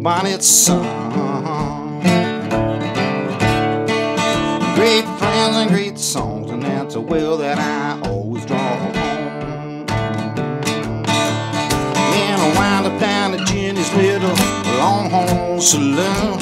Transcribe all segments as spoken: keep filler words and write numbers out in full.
Bluebonnet son. Great friends and great songs, and that's a well that I always draw on. And I wind up down at Jenny's little Longhorn Saloon.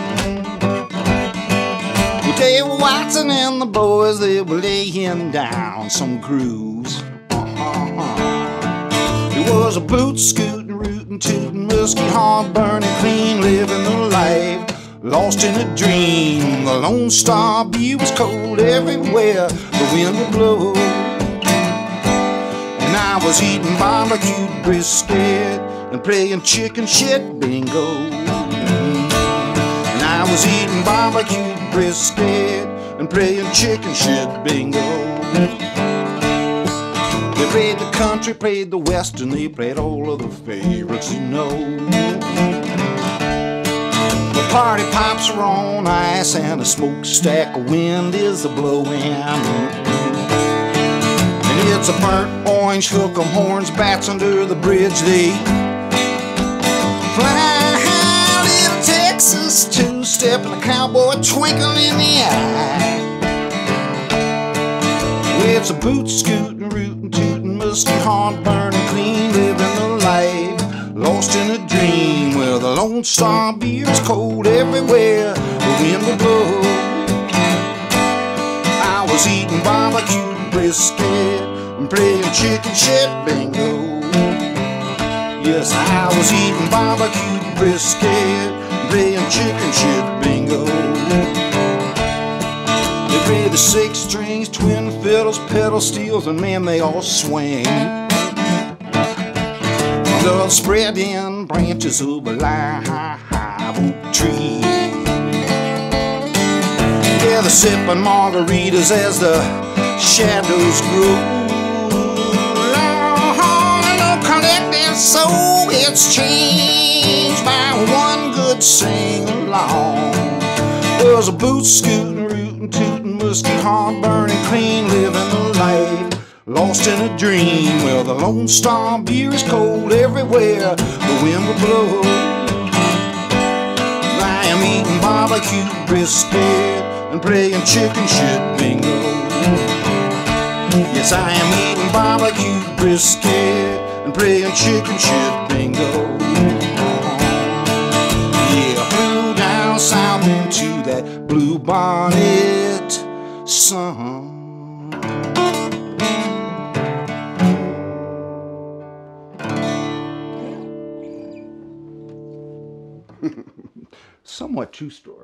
Well, Dave Watson and the boys, they were laying down some grooves. Uh-huh. It was a boot scooting, rootin', tootin', musky, hard burning, clean, living the life. Lost in a dream, the Lone Star view was cold everywhere the wind would blow. And I was eating barbecued brisket and playing chicken shit bingo. And I was eating barbecued brisket and playing chicken shit bingo. They played the country, played the western, they played all of the favorites, you know. Party pops are on ice and a smokestack of wind is a-blowing. And it's a burnt orange hook 'em horns, bats under the bridge, they fly high, little Texas two-step and a cowboy twinkle in the eye. It's a boot scooting, rootin', tootin', musky, hard burning, clean, living the life. Lost in a dream where the Lone Star beer is cold everywhere the wind will blow. I was eating barbecued brisket and playing chicken shit bingo. Yes, I was eating barbecued brisket and playing chicken shit bingo. They play the six strings, twin fiddles, pedal steels, and man, they all swing. Love spreading branches of a live oak tree. Yeah, they're sipping margaritas as the shadows grow. Long and no collective soul gets changed by one good sing-along. There's a boot scooting, rootin', tootin', musky, hard burning, clean, living the life. Lost in a dream where the Lone Star beer is cold everywhere the wind will blow. I am eating barbecued brisket and playing chicken shit bingo. Yes, I am eating barbecued brisket and playing chicken shit bingo. Yeah, I flew down south into that Bluebonnet sun. Somewhat true story.